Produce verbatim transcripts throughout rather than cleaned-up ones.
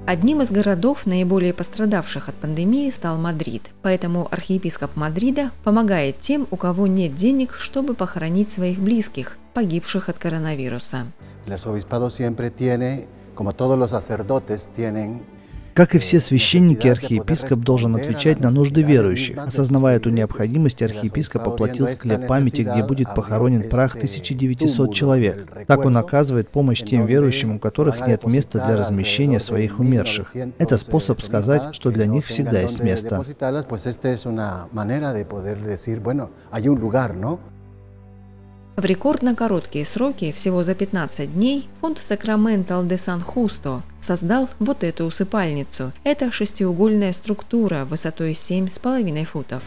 Одним из городов, наиболее пострадавших от пандемии, стал Мадрид. Поэтому архиепископ Мадрида помогает тем, у кого нет денег, чтобы похоронить своих близких, погибших от коронавируса. Как и все священники, архиепископ должен отвечать на нужды верующих. Осознавая эту необходимость, архиепископ оплатил склеп памяти, где будет похоронен прах тысячи девятисот человек. Так он оказывает помощь тем верующим, у которых нет места для размещения своих умерших. Это способ сказать, что для них всегда есть место. В рекордно короткие сроки, всего за пятнадцать дней, фонд Sacramental de San Justo создал вот эту усыпальницу. Это шестиугольная структура высотой семь с половиной футов.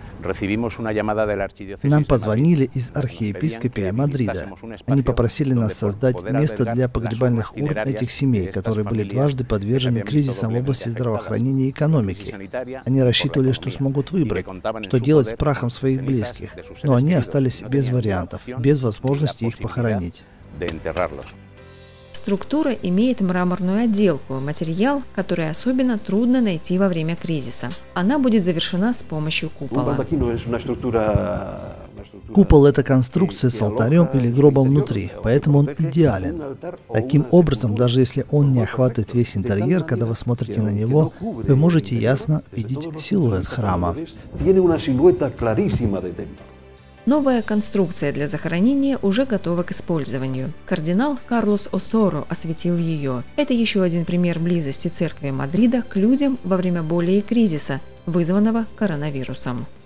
Нам позвонили из архиепископии Мадрида. Они попросили нас создать место для погребальных урн этих семей, которые были дважды подвержены кризисам в области здравоохранения и экономики. Они рассчитывали, что смогут выбрать, что делать с прахом своих близких, но они остались без вариантов, без возможности их похоронить. Структура имеет мраморную отделку, материал, который особенно трудно найти во время кризиса. Она будет завершена с помощью купола. Купол – это конструкция с алтарем или гробом внутри, поэтому он идеален. Таким образом, даже если он не охватывает весь интерьер, когда вы смотрите на него, вы можете ясно видеть силуэт храма. Новая конструкция для захоронения уже готова к использованию. Кардинал Карлос Осоро осветил ее. Это еще один пример близости церкви Мадрида к людям во время боли и кризиса, вызванного коронавирусом.